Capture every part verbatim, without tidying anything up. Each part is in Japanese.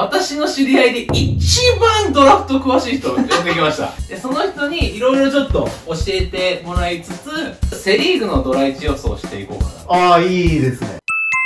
私の知り合いで一番ドラフト詳しい人を呼んできました。で、その人にいろいろちょっと教えてもらいつつ、セリーグのドラいち予想していこうかな。 ああ、いいですね。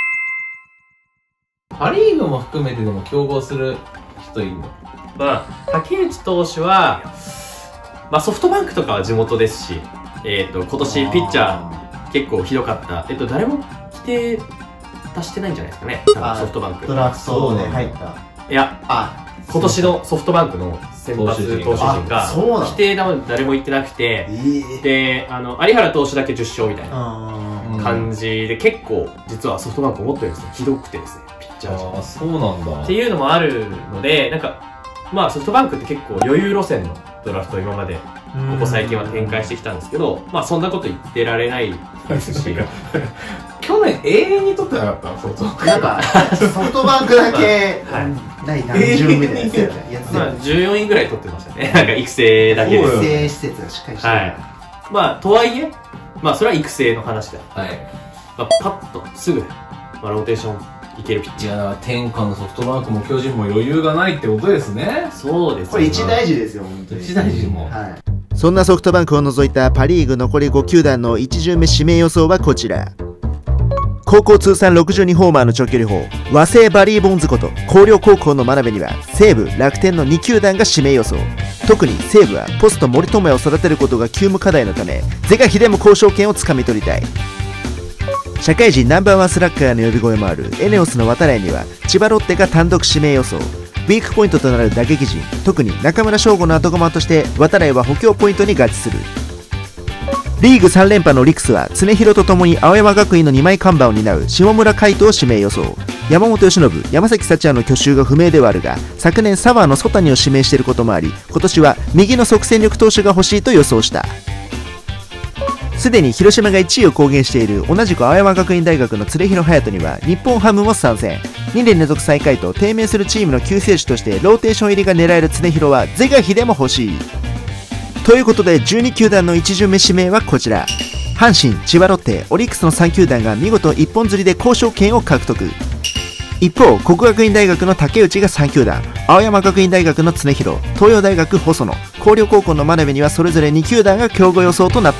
パリーグも含めてでも競合する人いるの？ まあ、竹内投手は、まあソフトバンクとかは地元ですし、えっと、今年ピッチャー結構ひどかった。えっと、誰も規定出してないんじゃないですかね。ソフトバンク。 ドラフトで入った。 いや、あ、今年のソフトバンクの先発投手陣が、規定でも誰も言ってなくて、で、あの、有原投手だけじゅっ勝みたいな感じで、結構、実はソフトバンク思ったよりですね、ひどくてですね、ピッチャー陣。 あ、そうなんだ。 っていうのもあるので、なんか、まあソフトバンクって結構余裕路線のドラフトを今まで、ここ最近は展開してきたんですけど、まあそんなこと言ってられないですし、 去年永遠に取ってなかったソフトバンク。 なんか、ソフトバンクだけ、第何巡目でやつやつまあじゅうよんいぐらい取ってましたね。なんか育成だけで。 育成施設がしっかりしてる。はい。 まあ、とはいえ、まあそれは育成の話だ。 はい。 まあ、パッとすぐ、まあローテーションいけるピッチャー。 いや、だから天下のソフトバンクも巨人も余裕がないってことですね。 そうですね。 これ一大事ですよ、本当に。 一大事も。 はい。 そんなソフトバンクを除いたパ・リーグ残りご球団のいち巡目指名予想はこちら。高校通算ろくじゅうにホーマーの長距離砲和製バリー・ボンズこと広陵高校の真鍋には西武楽天のに球団が指名予想。特に西武はポスト森友哉を育てることが急務課題のため是が非でも交渉権をつかみ取りたい。社会人ナンバーワンスラッガーの呼び声もあるエネオスの渡来には千葉ロッテが単独指名予想。ウィークポイントとなる打撃陣、特に中村奨吾の後駒として渡来は補強ポイントに合致する。リーグさん連覇のリクスは常広とともに青山学院のに枚看板を担う下村海斗を指名予想。山本由伸、山崎幸也の去就が不明ではあるが昨年サワーの曽谷を指名していることもあり今年は右の即戦力投手が欲しいと予想した。すでに広島がいちいを公言している同じく青山学院大学の常広隼人には日本ハムも参戦。にねん連続最下位と低迷するチームの救世主としてローテーション入りが狙える常広は是が非でも欲しい。ということでじゅうに球団のいち巡目指名はこちら。阪神、千葉ロッテ、オリックスのさん球団が見事一本釣りで交渉権を獲得。一方、國學院大學の竹内がさん球団、青山学院大学の常広、東洋大学細野、広陵高校の真鍋にはそれぞれに球団が競合予想となった。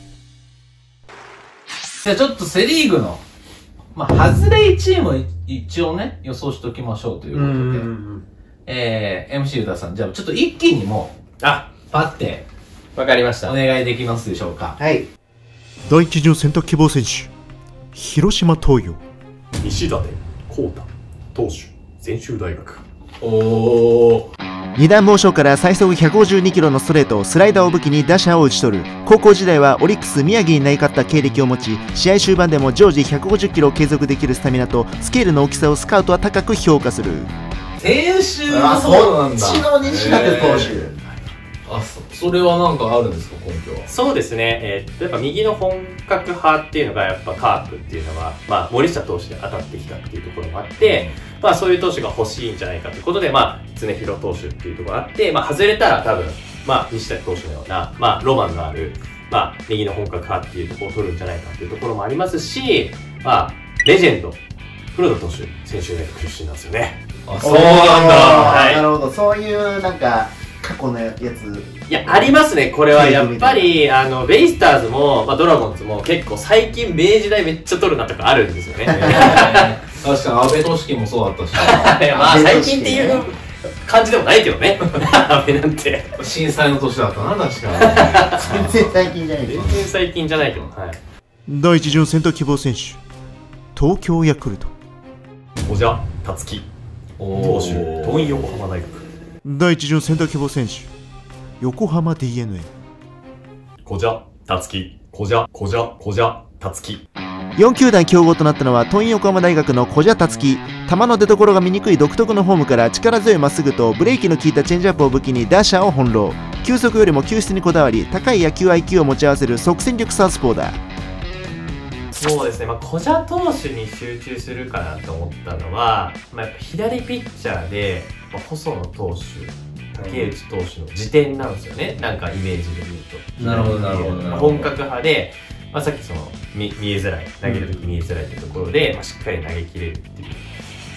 じゃあちょっとセリーグの、まあ、外れいちいも一応ね、予想しておきましょうということで、えー、エムシー ユタさん、じゃあちょっと一気にもう、あ、パッて、 わかりました。 お願いできますでしょうか。 はい。 だいいち巡選択希望選手、広島東洋。 西舘浩太、投手、専修大学。 おー。 二段モーションから最速ひゃくごじゅうにキロのストレート、スライダーを武器に打者を打ち取る。高校時代はオリックス宮城に投げ勝った経歴を持ち、試合終盤でも常時ひゃくごじゅっキロを継続できるスタミナとスケールの大きさをスカウトは高く評価する。 先週はそうなんだ。 そっちの西舘投手。 あ、そ、それはなんかあるんですか、根拠は。 そうですね、えー、やっぱ右の本格派っていうのがやっぱカープっていうのは、まあ、森下投手で当たってきたっていうところもあって、まあそういう投手が欲しいんじゃないかということで、まあ常広投手っていうところがあって、まあ外れたら多分、まあ西舘投手のような、まあロマンのある、まあ右の本格派っていうところを取るんじゃないかっていうところもありますし、まあレジェンド、黒田投手、専修大学出身なんですよね。 あ、そうなんだ。 はい。なるほど、そういうなんか、過去のやつ。 いや、ありますね。これはやっぱり、あの、ベイスターズも、まあ、ドラゴンズも結構最近明治大めっちゃ取るなとかあるんですよね。 確かに安倍投手記もそうだったし。 いや、まあ最近っていう感じでもないけどね。安倍なんて。 震災の年だったな、確か。 全然最近じゃないけど。 全然最近じゃないけど。はい。 だいいち巡選択希望選手、東京ヤクルト。 小田達樹、投手、桐蔭横浜大学。 だいいち巡選択希望選手、横浜 ディーエヌエー。 小田達樹、小田、小田、小田達樹。 よん球団競合となったのは桐蔭横浜大学の小田達樹。球の出所が見にくい独特のフォームから力強いまっすぐとブレーキの効いたチェンジアップを武器に打者を翻弄。球速よりも球質にこだわり高い野球 アイキュー を持ち合わせる即戦力サウスポーだ。 そうですね、まあ、小田投手に集中するかなと思ったのは、まあ、やっぱ左ピッチャーで、まあ、細野投手、竹内投手の時点なんですよね、なんかイメージで言うと。 なるほど、なるほど。 まあ、本格派で、まあ、さっきその見見えづらい、投げるとき見えづらいというところで、まあ、しっかり投げ切れるっていう。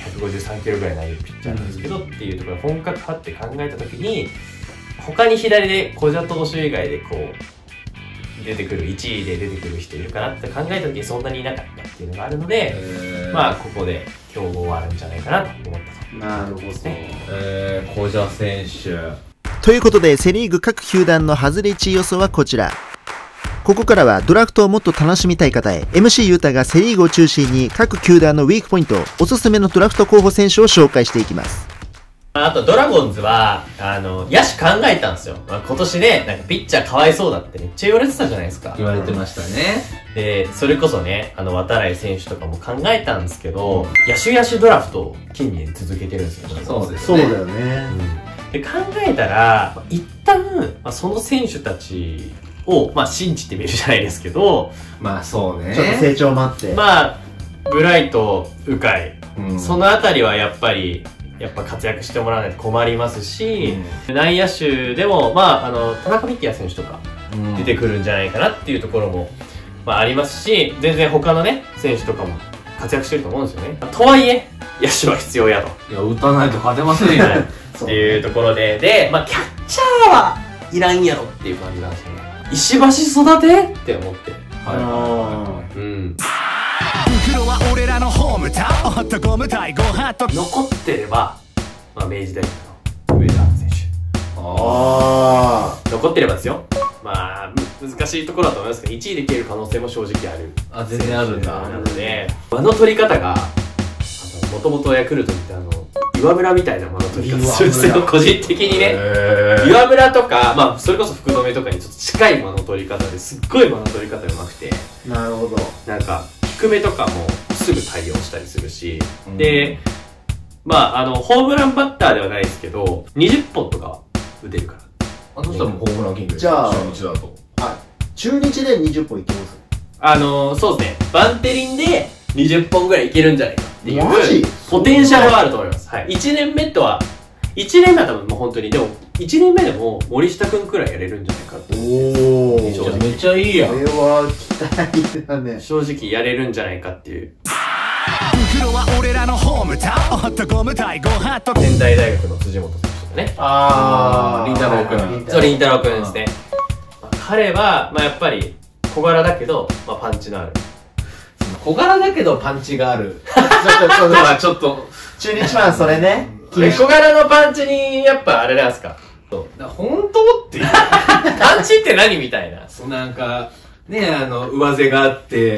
ひゃくごじゅうさんキロぐらい投げるピッチャーなんですけど、うん、っていうところで本格派って考えた時に他に左で小田投手以外でこう出てくるいちいで出てくる人いるかなって考えた時にそんなにいなかったっていうのがあるので、まあここで競合はあるんじゃないかなと思ったと。 なるほどね。えー、小田選手ということでセリーグ各球団の外れいちい予想はこちら。ここからはドラフトをもっと楽しみたい方へ エムシー ユータがセリーグを中心に各球団のウィークポイント、おすすめのドラフト候補選手を紹介していきます。 あとドラゴンズはあの野手考えたんですよ、まあ、今年ねなんかピッチャーかわいそうだってめっちゃ言われてたじゃないですか。 言われてましたね。 でそれこそねあの渡来選手とかも考えたんですけど、野手野手ドラフトを近年続けてるんですよ。 そうですね。そうだよね、 うん、で考えたら一旦、まあ、その選手たちを、まあ、信じてみるじゃないですけど、 まあそうね、 ちょっと成長待って、 まあブライト、鵜飼、 うん、 そのあたりはやっぱりやっぱ活躍してもらわないと困りますし、うん、内野手でもまああの田中幹也選手とか出てくるんじゃないかなっていうところも、まあ、ありますし、全然他のね選手とかも活躍してると思うんですよね。とはいえ野手は必要やと。 いや打たないと勝てませんよっていうところで、でまあキャッチャーはいらんやろっていう感じなんですよね。石橋育てって思って。はい。うん。袋は俺らのホームタウン、男無体ごはと残ってれば、まあ、明治大学の上田選手。ああ。残ってればですよ。まあ難しいところだと思いますけど、いちいで消える可能性も正直ある。 あ、全然あるんだ。 なので、間の取り方が、もともとヤクルトってあの、岩村みたいな間の取り方するんですよ、個人的にね。岩村とか、まあそれこそ福留とかにちょっと近い間の取り方ですっごい間の取り方うまくて。 なるほど。 なんか、低めとかもすぐ対応したりするし、うん、で、まああの、ホームランバッターではないですけど、にじゅっぽんとか打てるから。 あとしたらもうホームランキングじゃあ、 中日だと。 はい。中日でにじゅっぽんいけます？ あのー、そうですね。バンテリンでにじゅっぽんぐらいいけるんじゃないかっていうマジポテンシャルはあると思います。はい。いちねんめとは、いちねんめは多分もう本当に、でもいちねんめでも森下くんくらいやれるんじゃないかって。 おー、めっちゃいいやん。 これは期待だね。 正直やれるんじゃないかっていう。 袋は俺らのホームタウン、男無体ごはと仙台大学の辻本選手とかね。 あー、凛太郎くん。 そう、凛太郎くんですね。まあ、彼は、まあやっぱり小柄だけど、まあパンチのある。 小柄だけどパンチがある。ちょっと、まあちょっと。 中日ファンそれね。 小柄のパンチに、やっぱあれなんですか。 そう。本当っていう。 パンチって何みたいな。 そう、なんか、ね、あの、上背があって、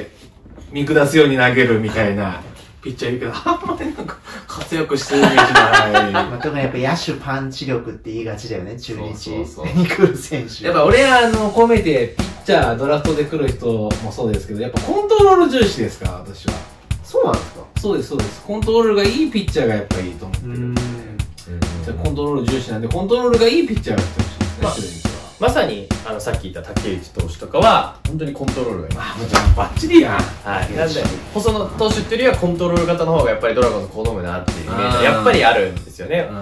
見下すように投げるみたいなピッチャーいるけど、あんまりなんか活躍してるイメージない。 まあ、特にやっぱ野手パンチ力って言いがちだよね、中日に来る選手。 やっぱ俺はあの、込めてピッチャー、ドラフトで来る人もそうですけど、やっぱコントロール重視ですから、私は。 そうなんですか？ そうです、そうです。コントロールがいいピッチャーがやっぱいいと思ってる。うん。コントロール重視なんで、コントロールがいいピッチャーが来てほしいですね、中日は。 まさに、あの、さっき言った竹内投手とかは、本当にコントロールがいい。 あ、もうじゃあバッチリやん。 はい。なんで、細野投手っていうよりはコントロール型の方がやっぱりドラゴンズ好むなっていうイメージはやっぱりあるんですよね。うん。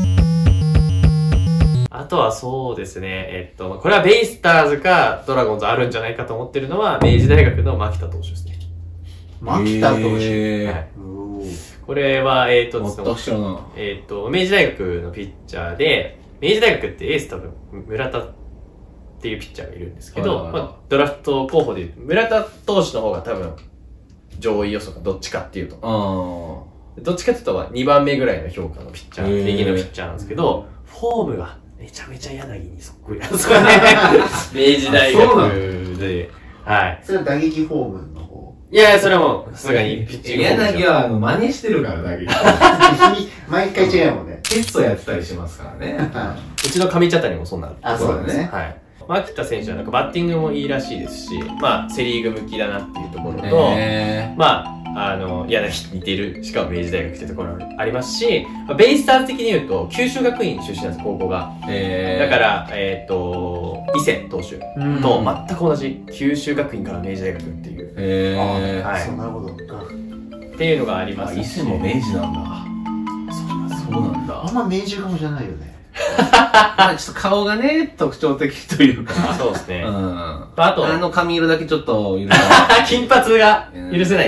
あとはそうですね、えっと、これはベイスターズかドラゴンズあるんじゃないかと思ってるのは、明治大学の牧田投手ですね。 牧田投手。 はい。これは、えっとですね、 えっと、明治大学のピッチャーで、明治大学ってエース多分、村田っていうピッチャーがいるんですけど、まあ、ドラフト候補で村田投手の方が多分、上位予想がどっちかっていうと。どっちかっていうと、にばんめぐらいの評価のピッチャー、右のピッチャーなんですけど、フォームがめちゃめちゃ柳にそっくりなんですよね。明治大学で。はい。 それは打撃フォームの方。 いやいや、それはもう、さすがにピッチング。 柳はあの真似してるから、打撃。 毎回違うもんね。 テストやってたりしますからね。 うちの上茶谷もそんなの。 あ、そうだね。 はい。牧田選手はなんかバッティングもいいらしいですし、まあ、セリーグ向きだなっていうところと、まあ、あの、柳に似てる、しかも明治大学っていうところありますし、ベイスターズ的に言うと、九州学院出身なんです、高校が。だから、えっと、伊勢投手と全く同じ、九州学院から明治大学っていう。 へー。はい。そう、なるほど。 っていうのがあります。 伊勢も明治なんだ。そうなんだ。 あんま明治顔じゃないよね。 まあちょっと顔がね、特徴的というか。 そうですね。うん。 あと、あの髪色だけちょっと許せない。 金髪が許せないってことです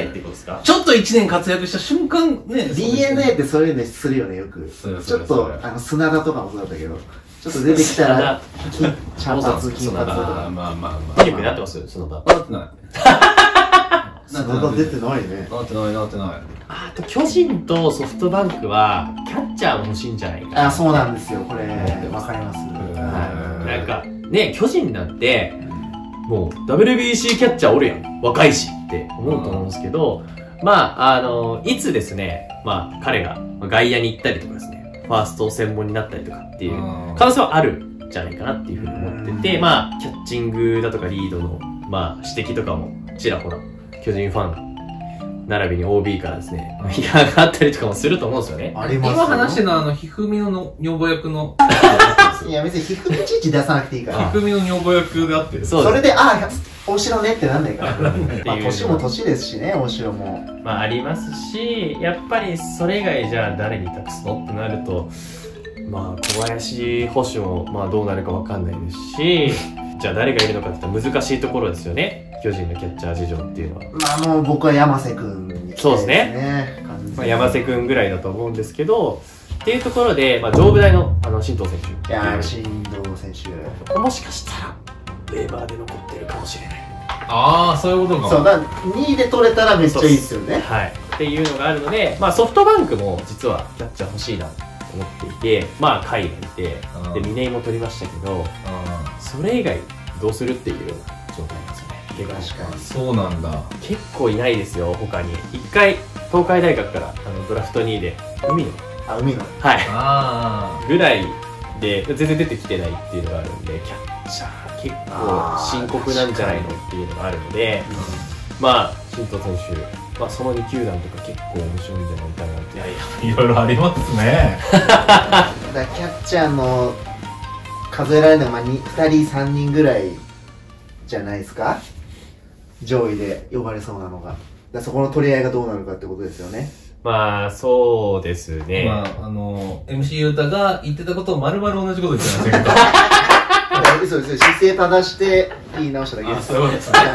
ですか？ ちょっといちねん活躍した瞬間ね。 ディーエヌエー ってそういうのするよね、よく。ちょっと、あの、砂田とかもそうだったけど、ちょっと出てきたら、茶髪、金髪とか。 まあまあまあ。 パニックになってますよ、その場。 なってない。 砂田出てないね。 なってない、なってない。 あと、巨人とソフトバンクは、キャッチャーも欲しいんじゃないかな。 あ、そうなんですよ、これ。わかります。 なんか、ね、巨人なんて、もう ダブリュービーシー キャッチャーおるやん。若いしって思うと思うんですけど、まあ、あの、いつですね、まあ、彼が外野に行ったりとかですね、ファースト専門になったりとかっていう可能性はあるんじゃないかなっていうふうに思ってて、まあ、キャッチングだとかリードの、まあ、指摘とかもちらほら、巨人ファン並びに オービー からですね、批判があったりとかもすると思うんですよね。 ありますよ。 今話してるのは、あの、ひふみの女房役の。 いや、別にひふみいちいち出さなくていいから。 ひふみの女房役であってる。 それで、あ、大城ねってなんないから。まあ、 いう年も年ですしね、大城も。 まあ、ありますし、やっぱりそれ以外じゃあ誰に託すのってなると、まあ、小林捕手も、まあ、どうなるかわかんないですし、じゃあ誰がいるのかって言ったら難しいところですよね。巨人のキャッチャー事情っていうのは。 まあ、もう僕は山瀬くんに期待ですね。 そうですね。まあ、山瀬くんぐらいだと思うんですけど、っていうところで、まあ、上部大の、あの、新藤選手。 いやー、新藤選手。 もしかしたら、ウェーバーで残ってるかもしれない。 ああ、そういうことか。 そう、だにいで取れたらめっちゃいいっすよね。 はい。っていうのがあるので、まあ、ソフトバンクも実はキャッチャー欲しいなと思っていて、まあ、甲斐がいて、で、嶺井も取りましたけど、それ以外どうするっていうような状態なんですよね。 確かに。 そうなんだ。 結構いないですよ、他に。一回、東海大学からあのドラフトにいで、海野。 あ、海野。 はい。 あぐらいで、全然出てきてないっていうのがあるんで、キャッチャー結構深刻なんじゃないのっていうのがあるので、まあ、新藤選手、まあ、そのに球団とか結構面白いんじゃないかなって。いやいあ、いろいろありますね。 だからキャッチャーの数えられるのはまあにふたりさんにんぐらいじゃないですか、上位で呼ばれそうなのが。だからそこの取り合いがどうなるかってことですよね。 まあ、そうですね。 まあ、あの、エムシー ユータが言ってたことを丸々同じこと言ってましたけど。 そうです。姿勢正して言い直しただけです。 そうですね。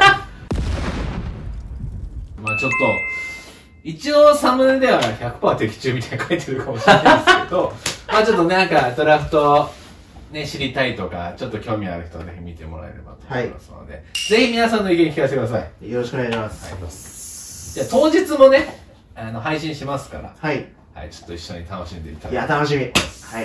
まあちょっと、一応サムネでは ひゃくパーセント 的中みたいな書いてるかもしれないですけど、まあちょっとなんかドラフトね、知りたいとか、ちょっと興味ある人はぜひ見てもらえればと思いますので、はい、ぜひ皆さんの意見聞かせてください。 よろしくお願いします。 はい、じゃあ当日もね、あの、配信しますから、 はい。 はい、ちょっと一緒に楽しんでいただいて。 いや、楽しみ。はい。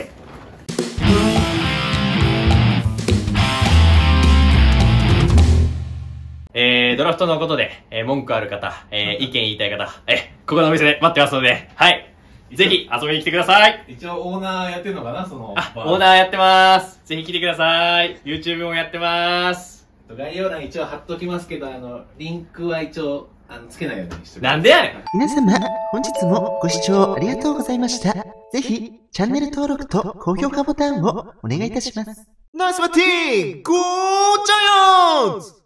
えー、ドラフトのことで、えー、文句ある方、えー、意見言いたい方、えー、ここのお店で待ってますので、はい。ぜひ遊びに来てください。 一応オーナーやってるのかな、その。 あ、オーナーやってます。ぜひ来てください。YouTube もやってます。 概要欄一応貼っときますけど、あの、リンクは一応、あの、つけないようにしてなんでやねん。 皆様、本日もご視聴ありがとうございました。ぜひ、チャンネル登録と高評価ボタンをお願いいたします。ナイスバッティングゴージャイアンツ